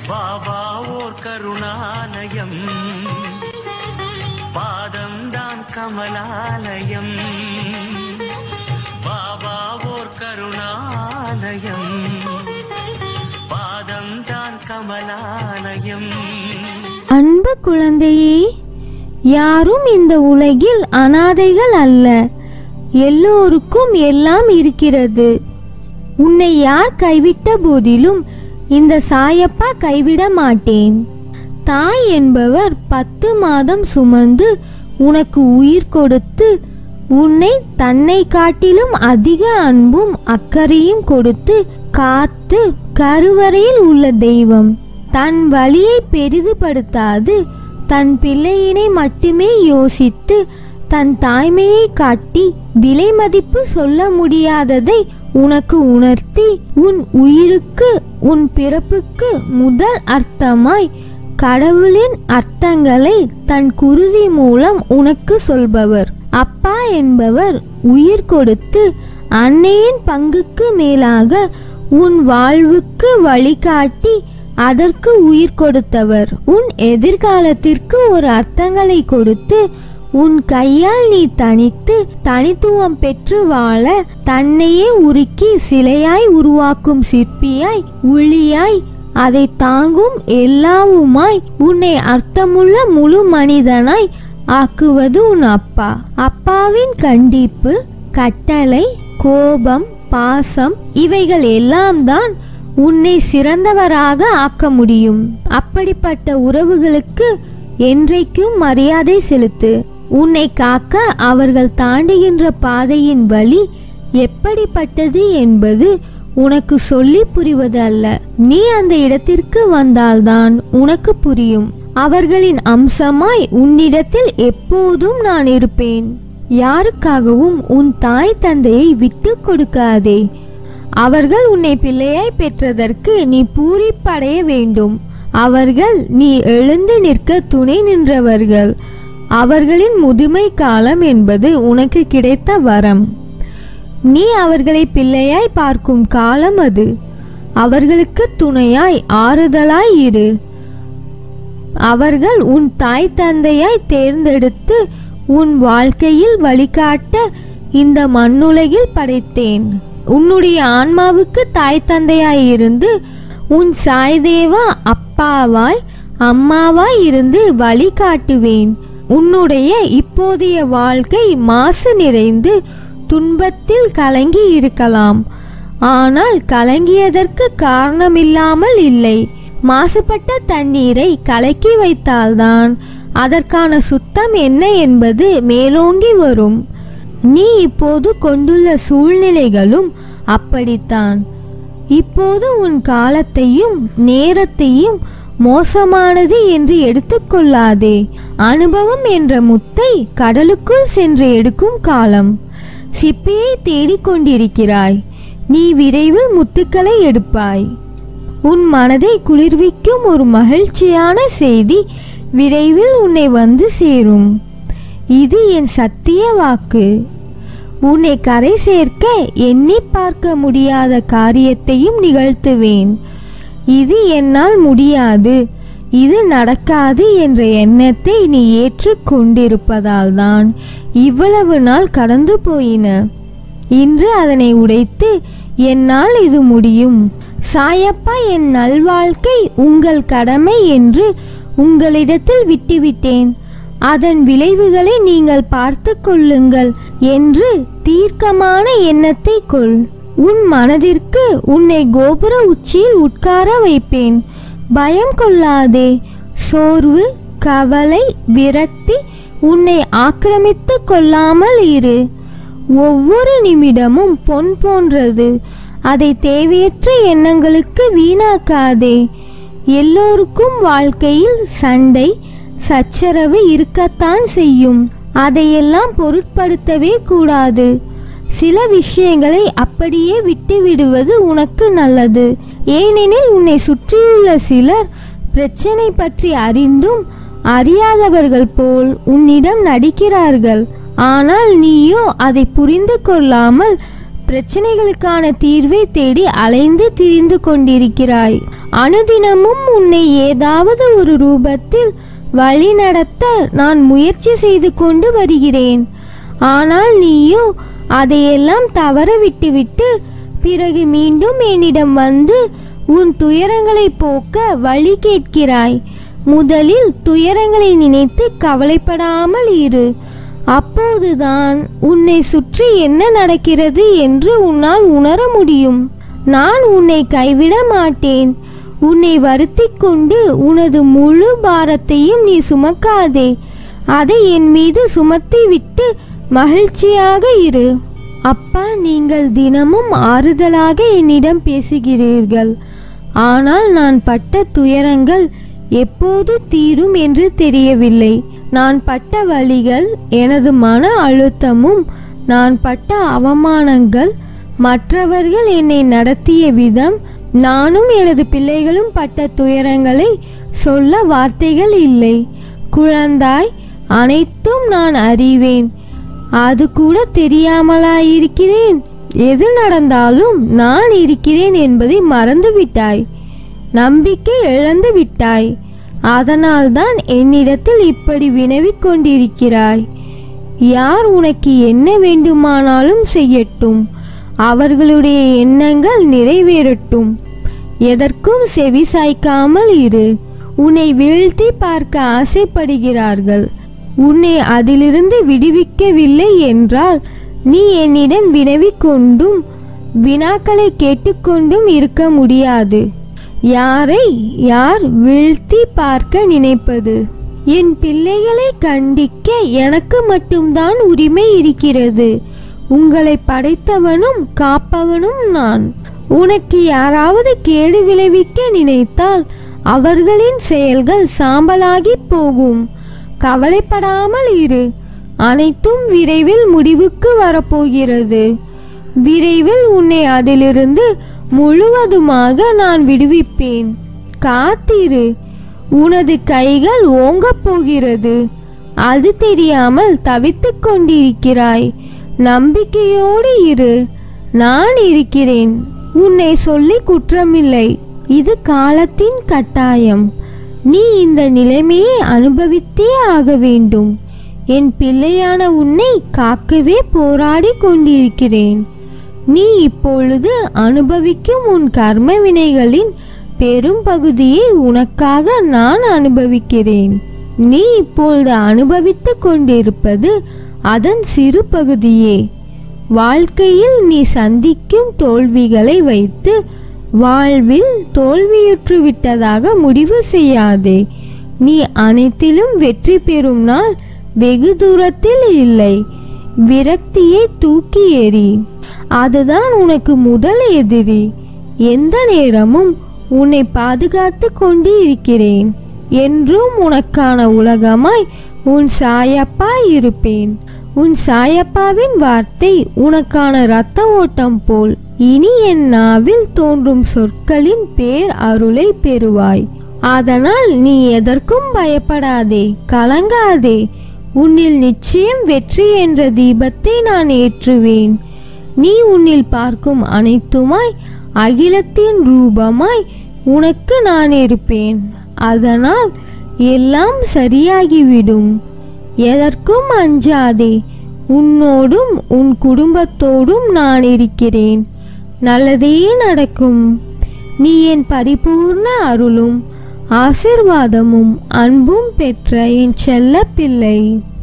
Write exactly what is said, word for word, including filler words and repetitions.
பாபா ஓர் கருணாலயம், பாதம் தான் கமலாலயம். பாபா ஓர் கருணாலயம், பாதம் தான் கமலாலயம். அன்பு குழந்தையே, யாரும் இந்த உலகில் அனாதைகள் அல்ல. எல்லோருக்கும் எல்லாம் இருக்கிறது. உன்னை யார் கைவிட்ட போதிலும் இந்த சாயப்பா கைவிட மாட்டேன். தாய் என்பவர் பத்து மாதம் சுமந்து உனக்கு உயிர் கொடுத்து உன்னை தன்னை காட்டிலும் அதிக அன்பும் அக்கறையும் கொடுத்து காத்து கருவறையில் உள்ள தெய்வம். தன் வலியை பெரிதுபடுத்தாது தன் பிள்ளையினை மட்டுமே யோசித்து தன் தாய்மையை காட்டி விலை மதிப்பு சொல்ல முடியாததை உனக்கு உணர்த்தி உன் உயிருக்கு உன் பிறப்புக்கு முதல் அர்த்தமாய் கடவுளின் அர்த்தங்களை தன் குருதி மூலம் உனக்கு சொல்பவர். அப்பா என்பவர் உயிர் கொடுத்து அன்னையின் பங்குக்கு மேலாக உன் வாழ்வுக்கு வழிகாட்டி அதற்கு உயிர் கொடுத்தவர். உன் எதிர்காலத்திற்கு ஒரு அர்த்தங்களை கொடுத்து உன் கையால் நீ தனித்து தனித்துவம் பெற்று வாழ தன்னையே உருக்கி சிலையாய் உருவாக்கும் சிற்பியாய் ஒளியாய் அதை தாங்கும் எல்லாவுமாய் உன்னை அர்த்தமுள்ள முழு மனிதனாய் ஆக்குவது உன் அப்பா. அப்பாவின் கண்டிப்பு, கட்டளை, கோபம், பாசம் இவைகள் எல்லாம் தான் உன்னை சிறந்தவராக ஆக்க முடியும். அப்படிப்பட்ட உறவுகளுக்கு என்றைக்கும் மரியாதை செலுத்து. உன்னை காக்க அவர்கள் தாண்டுகின்ற பாதையின் வழி எப்படிப்பட்டது என்பது உனக்கு சொல்லி புரிவது அல்ல. நீ அந்த இடத்திற்கு வந்தால்தான் உனக்கு புரியும். அவர்களின் அம்சமாய் உன்னிடத்தில் எப்போதும் நான் இருப்பேன். யாருக்காகவும் உன் தாய் தந்தையை விட்டு கொடுக்காதே. அவர்கள் உன்னை பிள்ளையாய் பெற்றதற்கு நீ பூரிப்படைய வேண்டும். அவர்கள் நீ எழுந்து நிற்க துணை நின்றவர்கள். அவர்களின் முதுமை காலம் என்பது உனக்கு கிடைத்த வரம். நீ அவர்களை பிள்ளையாய் பார்க்கும் காலம் அது. அவர்களுக்கு துணையாய் ஆறுதலாய் இரு. அவர்கள் உன் தாய் தந்தையாய் தேர்ந்தெடுத்து உன் வாழ்க்கையில் வழிகாட்ட இந்த மண்ணுலகில் படைத்தேன். உன்னுடைய ஆன்மாவுக்கு தாய் தந்தையாய் இருந்து உன் சாய்தேவா அப்பாவாய் அம்மாவாய் இருந்து வழி காட்டுவேன். உன்னுடைய இப்போதைய வாழ்க்கை மாசு நிறைந்து துன்பத்தில் கலங்கி இருக்கலாம். ஆனால் கலங்கியதற்கு காரணமில்லாமல் இல்லை. மாசுபட்ட தண்ணீரை கலக்கி வைத்தால்தான் அதற்கான சுத்தம் என்ன என்பது மேலோங்கி வரும். நீ இப்போது கொண்டுள்ள சூழ்நிலைகளும் அப்படித்தான். இப்போது உன் காலத்தையும் நேரத்தையும் மோசமானது என்று எடுத்துக்கொள்ளாதே. அனுபவம் என்ற முத்தை கடலுக்குள் சென்று எடுக்கும் காலம். சிப்பியை தேடிக்கொண்டிருக்கிறாய். நீ விரைவில் முத்துக்களை எடுப்பாய். உன் மனதை குளிர்விக்கும் ஒரு மகிழ்ச்சியான செய்தி விரைவில் உன்னை வந்து சேரும். இது என் சத்திய வாக்கு. உன்னை கரை சேர்க்க எண்ணி பார்க்க முடியாத காரியத்தையும் நிகழ்த்துவேன். இது என்னால் முடியாது, இது நடக்காது என்ற எண்ணத்தை நீ ஏற்றுக்கொண்டிருப்பதால் தான் இவ்வளவு நாள் கடந்து போயின. இன்று அதனை உடைத்து என்னால் இது முடியும், சாயப்பா என் நல்வாழ்க்கை உங்கள் கடமை என்று உங்களிடத்தில் விட்டுவிட்டேன். அதன் விளைவுகளை நீங்கள் பார்த்து கொள்ளுங்கள் என்று தீர்க்கமான எண்ணத்தை கொள். உன் மனதிற்கு உன்னை கோபுர உச்சியில் உட்கார வைப்பேன். பயம் கொள்ளாதே. சோர்வு, கவலை, விரக்தி உன்னை ஆக்கிரமித்து கொள்ளாமல் இரு. ஒவ்வொரு நிமிடமும் பொன் போன்றது. அதை தேவையற்ற எண்ணங்களுக்கு வீணாக்காதே. எல்லோருக்கும் வாழ்க்கையில் சண்டை சச்சரவு இருக்கத்தான் செய்யும். அதையெல்லாம் பொருட்படுத்தவே கூடாது. சில விஷயங்களை அப்படியே விட்டுவிடுவது உனக்கு நல்லது. ஏனெனில் உன்னை சுற்றியுள்ள சிலர் பிரச்சனை பற்றி அறிந்தும் அறியாதவர்கள் போல் உன்னிடம் நடிக்கிறார்கள். ஆனால் நீயோ அதை புரிந்து கொள்ளாமல் பிரச்சனைகளுக்கான தீர்வை தேடி அலைந்து திரிந்து கொண்டிருக்கிறாய். அனுதினமும் உன்னை ஏதாவது ஒரு ரூபத்தில் வழி நடத்த நான் முயற்சி செய்து கொண்டு வருகிறேன். ஆனால் நீயோ அதையெல்லாம் தவற விட்டுவிட்டு பிறகு மீண்டும் என்னிடம் வந்து உன் துயரங்களை போக்க வழி கேட்கிறாய். முதலில் துயரங்களை நினைத்து கவலைப்படாமல் இரு. அப்போதுதான் உன்னை சுற்றி என்ன நடக்கிறது என்று உன்னால் உணர முடியும். நான் உன்னை கைவிட மாட்டேன். உன்னை வருத்தி கொண்டு உனது முழு பாரத்தையும் நீ சுமக்காதே. அதை என் மீது சுமத்தி விட்டு மகிழ்ச்சியாக இரு. அப்பா, நீங்கள் தினமும் ஆறுதலாக என்னிடம் பேசுகிறீர்கள். ஆனால் நான் பட்ட துயரங்கள் எப்போது தீரும் என்று தெரியவில்லை. நான் பட்ட வலிகள், எனது மன அழுத்தமும், நான் பட்ட அவமானங்கள், மற்றவர்கள் என்னை நடத்திய விதம், நானும் எனது பிள்ளைகளும் பட்ட துயரங்களை சொல்ல வார்த்தைகள் இல்லை. குழந்தாய், அனைத்தும் நான் அறிவேன். அது கூட தெரியாமலாயிருக்கிறேன். எது நடந்தாலும் நான் இருக்கிறேன் என்பதை மறந்து விட்டாய். நம்பிக்கை இழந்து விட்டாய். அதனால்தான் என்னிடத்தில் இப்படி வினவிக் கொண்டிருக்கிறாய். யார் உனக்கு என்ன வேண்டுமானாலும் செய்யட்டும். அவர்களுடைய எண்ணங்கள் நிறைவேறட்டும். எதற்கும் செவி சாய்க்காமல் இரு. உன்னை வீழ்த்தி பார்க்க ஆசைப்படுகிறார்கள். உன்னை அதிலிருந்து விடுவிக்கவில்லை என்றால் நீ என்னிடம் வினவிக் கொண்டும் வினாக்களை கேட்டுக்கொண்டும் இருக்க முடியாது. யாரை யார் வீழ்த்தி பார்க்க நினைப்பது? என் பிள்ளைகளை கண்டிக்க எனக்கு மட்டும்தான் உரிமை இருக்கிறது. உங்களை படைத்தவனும் காப்பவனும் நான். உனக்கு யாராவது கேடு விளைவிக்க நினைத்தால் அவர்களின் செயல்கள் சாம்பலாகி போகும். கவலைப்படாமல் இரு. அனைத்தும் விரைவில் முடிவுக்கு வரப்போகிறது. விரைவில் உன்னை அதிலிருந்து முழுவதுமாக நான் விடுவிப்பேன். காத்திரு. உனது கைகள் ஓங்கப் போகிறது. அது தெரியாமல் தவித்துக் கொண்டிருக்கிறாய். நம்பிக்கையோடு இரு. நான் இருக்கிறேன். உன்னை சொல்லி குற்றமில்லை. இது காலத்தின் கட்டாயம். நீ இந்த நிலைமையை அனுபவித்தே ஆக வேண்டும். என் பிள்ளையான உன்னை காக்கவே போராடி கொண்டிருக்கிறேன். நீ இப்பொழுது அனுபவிக்கும் உன் கர்ம வினைகளின் பெரும் பகுதியை உனக்காக நான் அனுபவிக்கிறேன். நீ இப்பொழுது அனுபவித்து கொண்டிருப்பது அதன் சிறு பகுதியே. வாழ்க்கையில் நீ சந்திக்கும் தோல்விகளை வைத்து வாழ்வில் தோல்வியுற்று விட்டதாக முடிவு செய்யாதே. நீ அனைத்திலும் வெற்றி பெறும் நாள் வெகு தூரத்தில் இல்லை. விரக்தியை தூக்கி எறி. அதுதான் உனக்கு முதல் எதிரி. எந்த நேரமும் உன்னை பாதுகாத்து கொண்டு இருக்கிறேன். என்றும் உனக்கான உலகமாய் உன் சாயப்பா இருப்பேன். உன் சாயப்பாவின் வார்த்தை உனக்கான இரத்த ஓட்டம் போல். இனி என் நாவில் தோன்றும் சொற்களின் பேர் அருளை பெறுவாய். அதனால் நீ எதற்கும் பயப்படாதே, கலங்காதே. உன்னில் நிச்சயம் வெற்றி என்ற தீபத்தை நான் ஏற்றுவேன். நீ உன்னில் பார்க்கும் அனைத்துமாய் அகிலத்தின் ரூபமாய் உனக்கு நான் இருப்பேன். அதனால் எல்லாம் சரியாகிவிடும். எதற்கும் அஞ்சாதே. உன்னோடும் உன் குடும்பத்தோடும் நான் இருக்கிறேன். நல்லதே நடக்கும். நீ என் பரிபூர்ண அருளும் ஆசிர்வாதமும் அன்பும் பெற்ற என் செல்ல பிள்ளை.